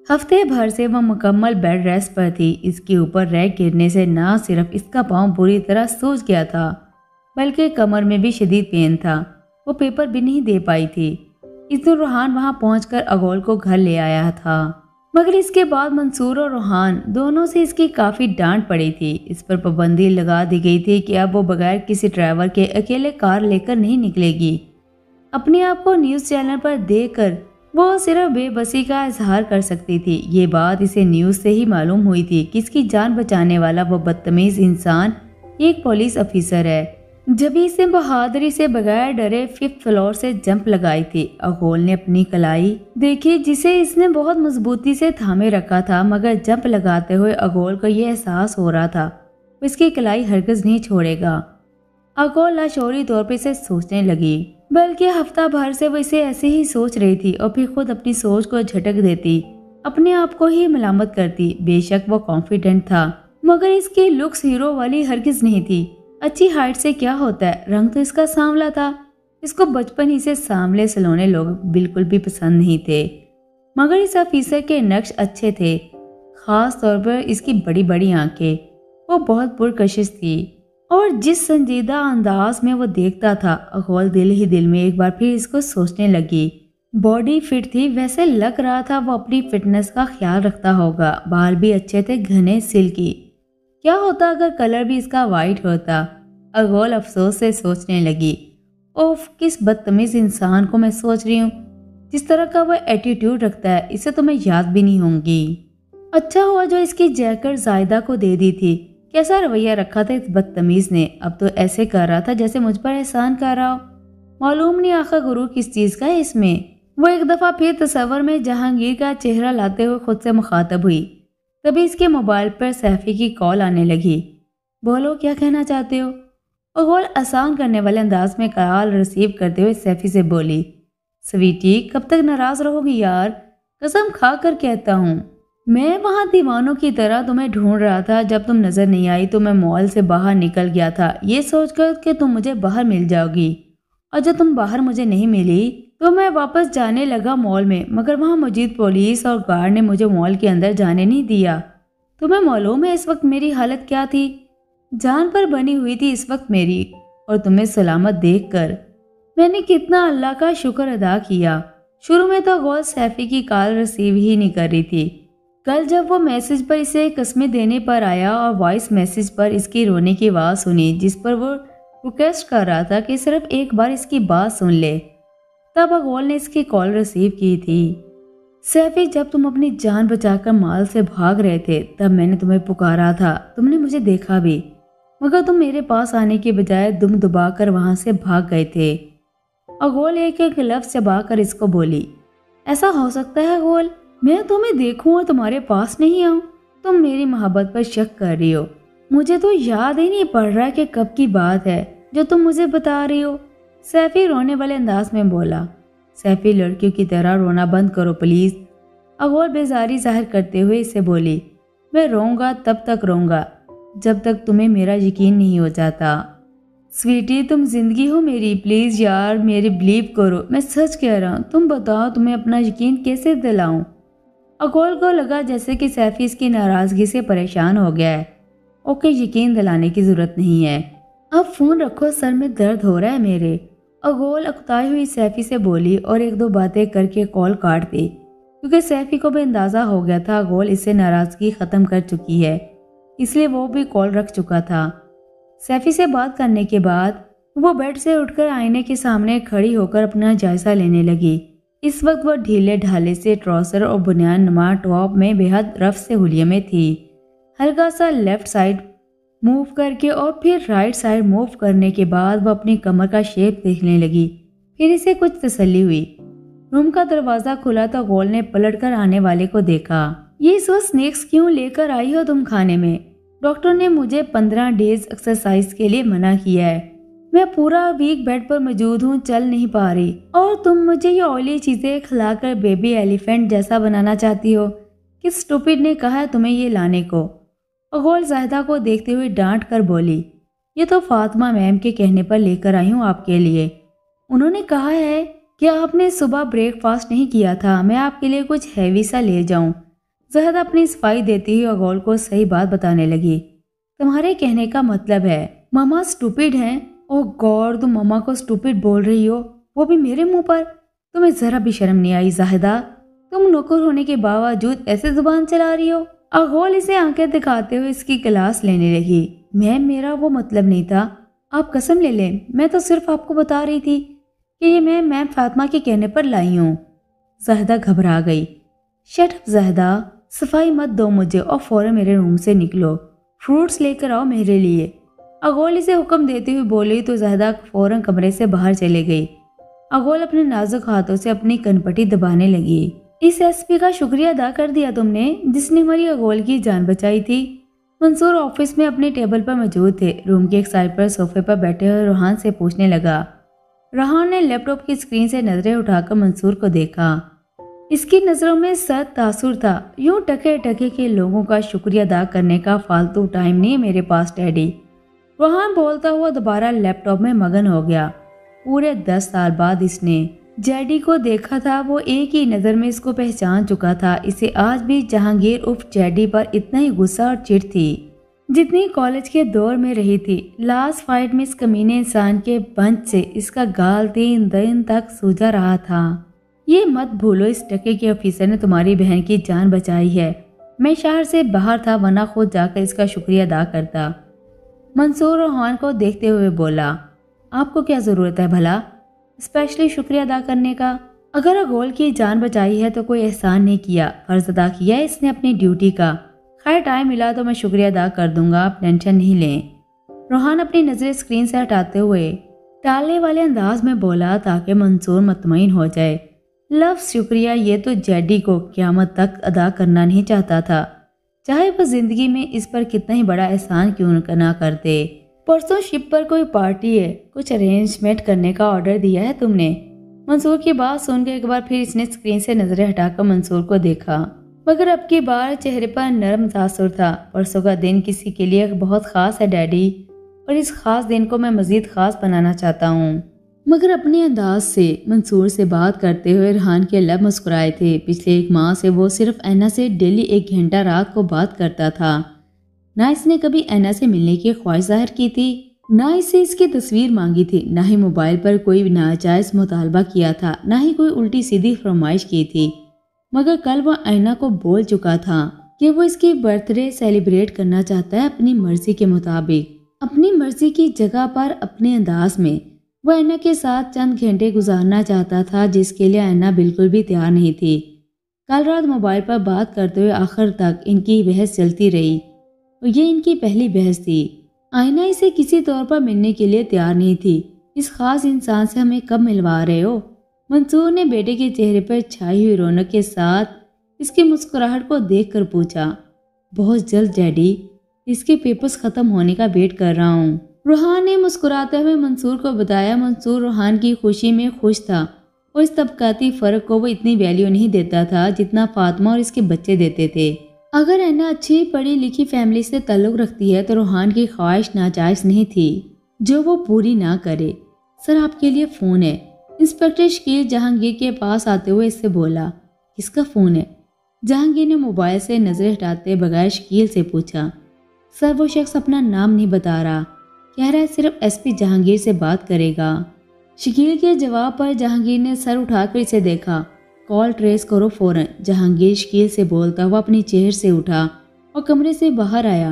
ہفتے بھر سے وہ مکمل بیڈ ریسٹ پر تھی۔ اس کے اوپر ریگ گرنے سے نہ صرف اس کا پاؤں بری طرح سوج گیا تھا بلکہ کمر میں بھی شدید پین تھا۔ وہ پیپر بھی نہیں دے پائی تھی۔ اس دن روحان وہاں پہنچ کر اغول کو گھر لے آیا تھا، مگر اس کے بعد منصور اور روحان دونوں سے اس کی کافی ڈانٹ پڑی تھی۔ اس پر پابندی لگا دی گئی تھی کہ اب وہ بغیر کسی ڈرائیور کے اکیلے کار لے کر نہیں نکلے گی۔ اپنے آپ کو نیوز چینل پر دیکھ کر وہ صرف بے بسی کا اظہار کر سکتی تھی۔ یہ بات اسے نیوز سے ہی معلوم ہوئی تھی کہ اس کی جان بچانے والا وہ بدتمیز انسان ایک پولیس افیسر ہے۔ جبھی اس نے بہادری سے بغیر ڈرے 5th فلور سے جمپ لگائی تھی۔ اغول نے اپنی کلائی دیکھی جسے اس نے بہت مضبوطی سے تھامے رکھا تھا، مگر جمپ لگاتے ہوئے اغول کو یہ احساس ہو رہا تھا وہ اس کی کلائی ہرگز نہیں چھوڑے گا۔ اغول لاشعوری طور پر اسے سوچنے لگی، بلکہ ہفتہ بھر سے وہ اسے ایسے ہی سوچ رہی تھی اور پھر خود اپنی سوچ کو جھٹک دیتی، اپنے آپ کو ہی ملامت کرتی۔ بے شک وہ کانفیڈنٹ تھا، مگر اس کی لکس ہیرو والی ہرگز نہیں تھی۔ اچھی ہائٹ سے کیا ہوتا ہے، رنگ تو اس کا سانولا تھا۔ اس کو بچپن ہی سے سانولے سلونے لوگ بالکل بھی پسند نہیں تھے، مگر اس افیسر کے نقش اچھے تھے، خاص طور پر اس کی بڑی بڑی آنکھیں۔ وہ بہت پرکشش تھی اور جس سنجیدہ انداز میں وہ دیکھتا تھا، اغول دل ہی دل میں ایک بار پھر اس کو سوچنے لگی۔ باڈی فٹ تھی، ویسے لگ رہا تھا وہ اپنی فٹنس کا خیال رکھتا ہوگا۔ بال بھی اچھے تھے، گھنے سلکی۔ کیا ہوتا اگر کلر بھی اس کا وائٹ ہوتا؟ اغول افسوس سے سوچنے لگی، اوف، کس بدتمیز انسان کو میں سوچ رہی ہوں۔ جس طرح کا وہ ایٹیٹیوڈ رکھتا ہے، اسے تو میں یاد بھی نہیں ہوں گی۔ اچھا ہوا جو اس کی جیکٹ زائدہ کو دے دی تھی۔ کیسا رویہ رکھا تھا اس بدتمیز نے، اب تو ایسے کر رہا تھا جیسے مجھ پر احسان کر رہا ہو۔ معلوم نہیں آخر غرور کس چیز کا ہے اس میں۔ وہ ایک دفعہ پھر تصور میں جہانگیر کا چہرہ لاتے ہوئے خود سے مخاطب ہوئی۔ تبھی اس کے موبائل پر سیفی کی کال آنے لگی۔ بولو، کیا کہنا چاہتے ہو؟ اغول آسان کرنے والے انداز میں کال ریسیو کرتے ہوئے سیفی سے بولی، سویٹی، کب تک ناراض رہو گی یار؟ قسم کھا کر کہتا ہوں، میں وہاں دیوانوں کی طرح تمہیں ڈھونڈ رہا تھا۔ جب تم نظر نہیں آئی تو میں مال سے باہر نکل گیا تھا، یہ سوچ کر کہ تم مجھے باہر مل جاؤ گی، اور جب تم باہر مجھے نہیں ملی تو میں واپس جانے لگا مال میں، مگر وہاں موجود پولیس اور گارڈ نے مجھے مال کے اندر جانے نہیں دیا۔ تمہیں معلوم ہے اس وقت میری حالت کیا تھی؟ جان پر بنی ہوئی تھی اس وقت میری، اور تمہیں سلامت دیکھ کر میں نے کتنا اللہ کا شکر ادا کیا۔ شروع میں تو غول سیفی کی کال ریسیو ہی نہیں کر رہی تھی۔ کل جب وہ میسج پر اسے قسمیں دینے پر آیا اور وائس میسج پر اس کی رونے کی آواز سنی جس پر وہ ریکویسٹ کر رہا تھا کہ صرف ایک بار اس کی بات سن لے، تب اغول نے اس کی کال ریسیو کی تھی۔ سیفی، جب تم اپنی جان بچا کر مال سے بھاگ رہے تھے تب میں نے تمہیں پکارا تھا، تم نے مجھے دیکھا بھی، مگر تم میرے پاس آنے کے بجائے دم دبا کر وہاں سے بھاگ گئے تھے۔ اغول ایک ایک لفظ چبا کر اس کو بولی، ایسا ہو سکتا ہے اغول، میں تمہیں دیکھوں اور تمہارے پاس نہیں آؤں؟ تم میری محبت پر شک کر رہی ہو، مجھے تو یاد ہی نہیں پڑ رہا کہ کب کی بات ہے جو تم مجھے بتا رہی ہو۔ سیفی رونے والے انداز میں بولا۔ سیفی، لڑکیوں کی طرح رونا بند کرو پلیز۔ اغول بیزاری ظاہر کرتے ہوئے اسے بولی، میں روؤں گا تب تک روؤں گا جب تک تمہیں میرا یقین نہیں ہو جاتا۔ سویٹی، تم زندگی ہو میری، پلیز یار میری بلیو کرو، میں سچ کہہ رہا ہوں، تم بتاؤ تمہیں اپنا یقین کیسے دلاؤں؟ اغول کو لگا جیسے کہ سیفی اس کی ناراضگی سے پریشان ہو گیا ہے۔ اوکے، یقین دلانے کی ضرورت نہیں ہے، اب فون رکھو، سر میں درد ہو رہا ہے میرے۔ اغول اکتائی ہوئی سیفی سے بولی اور ایک دو باتیں کر کے کال کاٹ دی، کیونکہ سیفی کو بھی اندازہ ہو گیا تھا اغول اس سے ناراضگی ختم کر چکی ہے، اس لیے وہ بھی کال رکھ چکا تھا۔ سیفی سے بات کرنے کے بعد وہ بیڈ سے اٹھ کر آئینے کے سامنے کھڑی ہو کر اپنا جائزہ لینے لگی۔ اس وقت وہ ڈھیلے ڈھالے سے ٹراؤزر اور بنیان نما ٹاپ میں بے حد رف سے حلیے میں تھی۔ ہلکا سا لیفٹ سائڈ موو کر کے اور پھر رائٹ سائڈ موو کرنے کے بعد وہ اپنی کمر کا شیپ دیکھنے لگی، پھر اسے کچھ تسلی ہوئی۔ روم کا دروازہ کھلا تو غول نے پلٹ کر آنے والے کو دیکھا۔ یہ اس وقت سنیکس کیوں لے کر آئی ہو تم کھانے میں؟ ڈاکٹر نے مجھے 15 ڈیز ایکسرسائز کے لیے منع کیا ہے، میں پورا ویک بیڈ پر موجود ہوں، چل نہیں پا رہی، اور تم مجھے یہ آئلی چیزیں کھلا کر بیبی ایلیفینٹ جیسا بنانا چاہتی ہو؟ کس اسٹوپڈ نے کہا ہے تمہیں یہ لانے کو؟ اغول زاہدہ کو دیکھتے ہوئے ڈانٹ کر بولی، یہ تو فاطمہ میم کے کہنے پر لے کر آئی ہوں آپ کے لیے، انہوں نے کہا ہے کہ آپ نے صبح بریک فاسٹ نہیں کیا تھا، میں آپ کے لیے کچھ ہیوی سا لے جاؤں، زہدہ اپنی صفائی دیتی ہوئی اغول کو صحیح بات بتانے لگی۔ تمہارے کہنے کا مطلب ہے ماما سٹوپڈ ہیں؟ اوہ گاڈ، تم ماما کو سٹوپڈ بول رہی ہو، وہ بھی میرے منہ پر؟ تمہیں ذرا بھی شرم نہیں آئی زاہدہ؟ تم نوکر ہونے کے باوجود ایسے زبان چلا رہی ہو؟ اغول اسے آنکھیں دکھاتے ہوئے اس کی کلاس لینے لگی۔ میم میرا وہ مطلب نہیں تھا، آپ قسم لے لیں، میں تو صرف آپ کو بتا رہی تھی کہ یہ میں میم فاطمہ کے کہنے پر لائی ہوں۔ زاہدہ گھبرا گئی۔ شٹ اپ زاہدہ، صفائی مت دو مجھے اور فوراً میرے روم سے نکلو، فروٹس لے کر آؤ میرے لیے۔ اغول اسے حکم دیتے ہوئے بولی تو زاہدہ فوراً کمرے سے باہر چلے گئی۔ اغول اپنے نازک ہاتھوں سے اپنی کنپٹی دبانے لگی۔ اس ایس پی کا شکریہ ادا کر دیا تم نے جس نے ہماری اغول کی جان بچائی تھی۔ منصور آفس میں اپنے ٹیبل پر موجود تھے۔ روم کے ایک سائڈ پر صوفے پر بیٹھے ہوئے روحان سے پوچھنے لگا۔ روحان نے لیپ ٹاپ کی اسکرین سے نظریں اٹھا کر منصور کو دیکھا۔ اس کی نظروں میں سخت تاثر تھا۔ یوں ٹکے ٹکے کے لوگوں کا شکریہ ادا کرنے کا فالتو ٹائم نہیں میرے پاس ڈیڈی۔ روحان بولتا ہوا دوبارہ لیپ ٹاپ میں مگن ہو گیا۔ پورے 10 سال بعد اس نے جیڈی کو دیکھا تھا۔ وہ ایک ہی نظر میں اس کو پہچان چکا تھا۔ اسے آج بھی جہانگیر عرف جیڈی پر اتنا ہی غصہ اور چڑ تھی جتنی کالج کے دور میں رہی تھی۔ لاسٹ فائٹ میں اس کمینے انسان کے بنچ سے اس کا گال 3 دن تک سوجا رہا تھا۔ یہ مت بھولو اس ٹکے کے آفیسر نے تمہاری بہن کی جان بچائی ہے۔ میں شہر سے باہر تھا ورنہ خود جا کر اس کا شکریہ ادا کرتا۔ منصور روحان کو دیکھتے ہوئے بولا، آپ کو کیا ضرورت ہے بھلا اسپیشلی شکریہ ادا کرنے کا؟ اگر اغول کی جان بچائی ہے تو کوئی احسان نہیں کیا، فرض ادا کیا ہے اس نے اپنی ڈیوٹی کا۔ خیر ٹائم ملا تو میں شکریہ ادا کر دوں گا، آپ ٹینشن نہیں لیں۔ روحان اپنی نظریں اسکرین سے ہٹاتے ہوئے ٹالنے والے انداز میں بولا تاکہ منصور مطمئن ہو جائے۔ لفظ شکریہ یہ تو جیڈی کو قیامت تک ادا کرنا نہیں چاہتا تھا، چاہے وہ زندگی میں اس پر کتنا ہی بڑا احسان کیوں نہ کرتے۔ پرسوں شپ پر کوئی پارٹی ہے، کچھ ارینجمنٹ کرنے کا آرڈر دیا ہے تم نے؟ منصور کی بات سن کے ایک بار پھر اس نے اسکرین سے نظریں ہٹا کر منصور کو دیکھا، مگر اب کی بار چہرے پر نرم تاثر تھا۔ پرسوں کا دن کسی کے لیے بہت خاص ہے ڈیڈی، اور اس خاص دن کو میں مزید خاص بنانا چاہتا ہوں۔ مگر اپنے انداز سے منصور سے بات کرتے ہوئے ریحان کے لب مسکرائے تھے۔ پچھلے 1 ماہ سے وہ صرف اینا سے ڈیلی 1 گھنٹہ رات کو بات کرتا تھا۔ نہ اس نے کبھی اینا سے ملنے کی خواہش ظاہر کی تھی، نہ اسے اس کی تصویر مانگی تھی، نہ ہی موبائل پر کوئی ناجائز مطالبہ کیا تھا، نہ ہی کوئی الٹی سیدھی فرمائش کی تھی۔ مگر کل وہ اینا کو بول چکا تھا کہ وہ اس کی برتھ ڈے سیلیبریٹ کرنا چاہتا ہے اپنی مرضی کے مطابق، اپنی مرضی کی جگہ پر، اپنے انداز میں۔ وہ اینا کے ساتھ چند گھنٹے گزارنا چاہتا تھا جس کے لیے اینا بالکل بھی تیار نہیں تھی۔ کل رات موبائل پر بات کرتے ہوئے آخر تک ان کی بحث چلتی رہی، اور یہ ان کی پہلی بحث تھی۔ آئینہ اسے کسی طور پر ملنے کے لیے تیار نہیں تھی۔ اس خاص انسان سے ہمیں کب ملوا رہے ہو؟ منصور نے بیٹے کے چہرے پر چھائی ہوئی رونق کے ساتھ اس کی مسکراہٹ کو دیکھ کر پوچھا۔ بہت جلد ڈیڈی، اس کے پیپرز ختم ہونے کا ویٹ کر رہا ہوں، روحان نے مسکراتے ہوئے منصور کو بتایا۔ منصور روحان کی خوشی میں خوش تھا، اور اس طبقاتی فرق کو وہ اتنی ویلیو نہیں دیتا تھا جتنا فاطمہ اور اس کے بچے دیتے تھے۔ اگر اینا اچھی پڑھی لکھی فیملی سے تعلق رکھتی ہے تو روحان کی خواہش ناجائز نہیں تھی جو وہ پوری نہ کرے۔ سر آپ کے لیے فون ہے، انسپیکٹر شکیل جہانگیر کے پاس آتے ہوئے اس سے بولا۔ کس کا فون ہے؟ جہانگیر نے موبائل سے نظریں ہٹاتے بغیر شکیل سے پوچھا۔ سر وہ شخص اپنا نام نہیں بتا رہا، کہہ رہا ہے صرف ایس پی جہانگیر سے بات کرے گا۔ شکیل کے جواب پر جہانگیر نے سر اٹھا کر اسے دیکھا۔ کال ٹریس کرو فوراً، جہانگیر شکیل سے بولتا ہوا اپنی چیئر سے اٹھا اور کمرے سے باہر آیا۔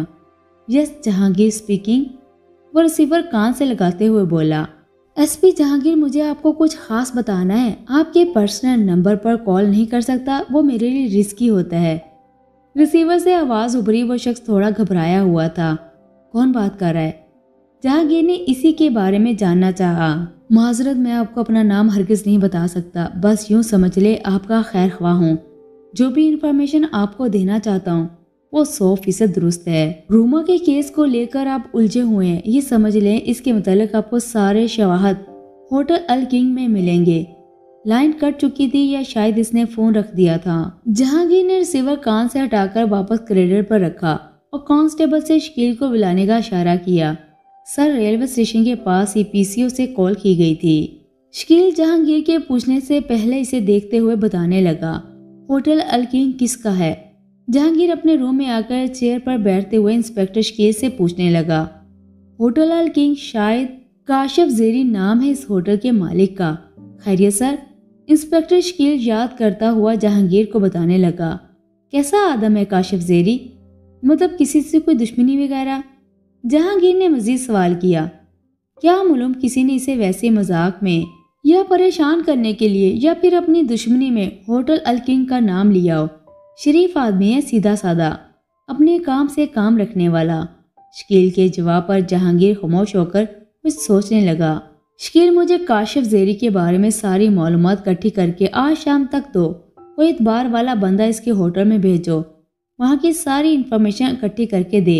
یس جہانگیر اسپیکنگ، وہ ریسیور کان سے لگاتے ہوئے بولا۔ ایس پی جہانگیر مجھے آپ کو کچھ خاص بتانا ہے، آپ کے پرسنل نمبر پر کال نہیں کر سکتا، وہ میرے لیے رسکی ہوتا ہے۔ ریسیور سے آواز ابھری۔ وہ شخص تھوڑا گھبرایا ہوا تھا۔ کون بات کر رہا ہے؟ جہانگیر نے اسی کے بارے میں جاننا چاہا۔ معذرت، میں آپ کو اپنا نام ہرگز نہیں بتا سکتا، بس یوں سمجھ لے آپ کا خیر خواہ ہوں۔ جو بھی انفارمیشن آپ کو دینا چاہتا ہوں وہ 100% درست ہے۔ روما کے کیس کو لے کر آپ الجھے ہوئے ہیں، یہ سمجھ لیں اس کے متعلق آپ کو سارے شواہد ہوٹل ال کنگ میں ملیں گے۔ لائن کٹ چکی تھی یا شاید اس نے فون رکھ دیا تھا۔ جہانگیر نے ریسیور کان سے ہٹا کر واپس کریڈر پر رکھا اور کانسٹیبل سے شکیل کو بلانے کا اشارہ کیا۔ سر ریلوے اسٹیشن کے پاس ہی پی سی او سے کال کی گئی تھی۔ شکیل جہانگیر کے پوچھنے سے پہلے اسے دیکھتے ہوئے بتانے لگا۔ ہوٹل ال کنگ کس کا ہے؟ जहांगीर अपने रूम में आकर चेयर पर बैठते हुए इंस्पेक्टर शकील से पूछने लगा। होटल अल किंग, शायद काशिफ जेरी नाम है इस होटल के मालिक का। खैरियत सर? इंस्पेक्टर शकील याद करता हुआ जहांगीर को बताने लगा। कैसा आदम है काशिफ जेरी? मतलब किसी से कोई दुश्मनी वगैरह? जहांगीर ने मजीद सवाल किया। क्या मालूम किसी ने इसे वैसे मजाक में या परेशान करने के लिए या फिर अपनी दुश्मनी में होटल अल किंग का नाम लिया हो। शरीफ आदमी है, सीधा सादा, अपने काम से काम रखने वाला। शकील के जवाब पर जहांगीर खामोश होकर कुछ सोचने लगा। शकील, मुझे काशिफ जेरी के बारे में सारी मालूमात इकट्ठी करके आज शाम तक दो। कोई इतबार वाला बंदा इसके होटल में भेजो, वहाँ की सारी इंफॉर्मेशन इकट्ठी करके दे।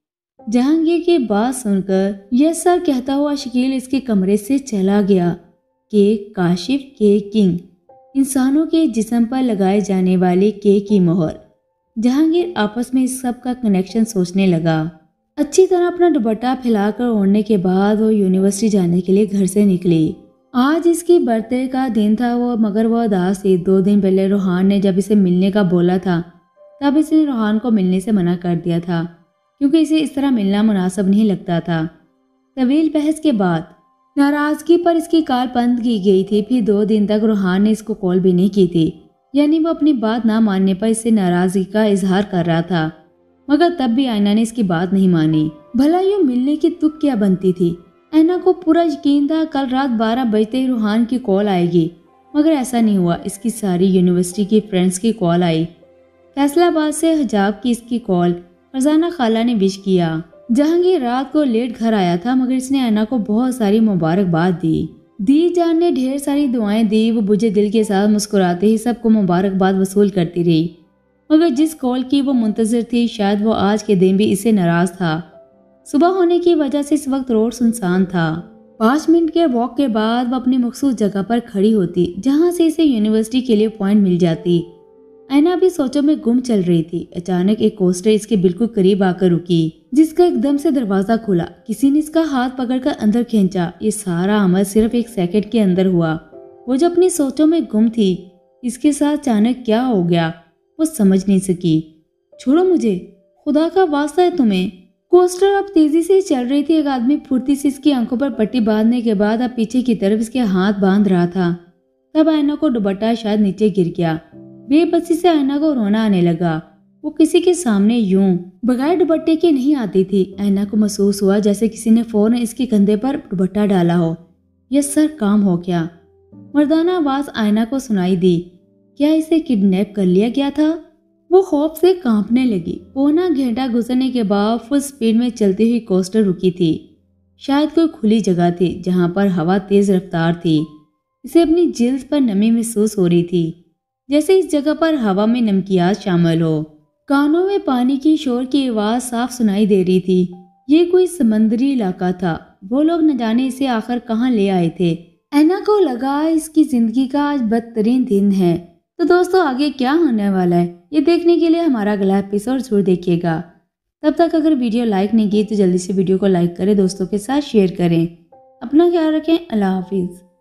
जहांगीर की बात सुनकर यस सर कहता हुआ शकील इसके कमरे से चला गया। केक काशिफ, केक किंग, इंसानों के जिस्म पर लगाए जाने वाले केक की मोहर। जहांगीर आपस में इस सब का कनेक्शन सोचने लगा। अच्छी तरह अपना दुपट्टा फैलाकर ओढ़ने के बाद वो यूनिवर्सिटी जाने के लिए घर से निकली। आज इसकी बर्थडे का दिन था मगर वो उदास थी। 2 दिन पहले रोहान ने जब इसे मिलने का बोला था तब इसने रोहान को मिलने से मना कर दिया था क्योंकि इसे इस तरह मिलना मुनासिब नहीं लगता था। तवील बहस के बाद नाराजगी पर इसकी कॉल बंद की गई थी। फिर 2 दिन तक रोहान ने इसको कॉल भी नहीं की थी, यानी वो अपनी बात ना मानने पर इससे नाराजगी का इजहार कर रहा था। मगर तब भी आयना ने इसकी बात नहीं मानी। भला यूं मिलने की तुक क्या बनती थी? ऐना को पूरा यकीन था कल रात 12 बजते ही रोहान की कॉल आएगी, मगर ऐसा नहीं हुआ। इसकी सारी यूनिवर्सिटी की फ्रेंड्स की कॉल आई। फैसलाबाद से हिजाब की इसकी कॉल फरजाना खाला ने विश किया। जहांगीर रात को लेट घर आया था मगर इसने ऐना को बहुत सारी मुबारकबाद दी जान ने ढेर सारी दुआएं दी। वो बुझे दिल के साथ मुस्कुराते ही सबको मुबारकबाद वसूल करती रही, मगर जिस कॉल की वो मुंतजर थी शायद वो आज के दिन भी इससे नाराज था। सुबह होने की वजह से इस वक्त रोड सुनसान था। 5 मिनट के वॉक के बाद वो अपनी मखसूस जगह पर खड़ी होती जहां से इसे यूनिवर्सिटी के लिए पॉइंट मिल जाती। ऐना भी सोचों में गुम चल रही थी। अचानक एक कोस्टर इसके बिल्कुल करीब आकर रुकी, जिसका एकदम से दरवाजा खुला। किसी ने इसका हाथ पकड़कर अंदर खींचा। ये सारा अमल सिर्फ 1 सेकंड के अंदर हुआ। वो जो अपनी सोचों में गुम थी, इसके साथ अचानक क्या हो गया वो समझ नहीं सकी। छोड़ो मुझे, खुदा का वास्ता है तुम्हें। कोस्टर अब तेजी से चल रही थी। एक आदमी फुर्ती से इसकी आंखों पर पट्टी बांधने के बाद अब पीछे की तरफ इसके हाथ बांध रहा था। तब ऐना को दुपट्टा शायद नीचे गिर गया। बेबसी से ऐना को रोना आने लगा। वो किसी के सामने यूं बगैर दुपट्टे के नहीं आती थी। ऐना को महसूस हुआ जैसे किसी ने फौरन इसके कंधे पर दुपट्टा डाला हो। यस सर, काम हो गया। मर्दाना आवाज ऐना को सुनाई दी। क्या इसे किडनैप कर लिया गया था? वो खौफ से कांपने लगी। 1.25 घंटा गुजरने के बाद फुल स्पीड में चलती हुई कोस्टर रुकी थी। शायद कोई खुली जगह थी जहां पर हवा तेज रफ्तार थी। इसे अपनी जिल्द पर नमी महसूस हो रही थी, जैसे इस जगह पर हवा में नमकियात शामिल हो। कानों में पानी की शोर की आवाज साफ सुनाई दे रही थी। ये कोई समंदरी इलाका था। वो लोग न जाने इसे आखिर कहाँ ले आए थे। ऐना को लगा इसकी जिंदगी का आज बदतरीन दिन है। तो दोस्तों, आगे क्या होने वाला है ये देखने के लिए हमारा अगला एपिसोड जरूर देखिएगा। तब तक अगर वीडियो लाइक नहीं की तो जल्दी से वीडियो को लाइक करें, दोस्तों के साथ शेयर करें। अपना ख्याल रखें। अल्लाह हाफिज।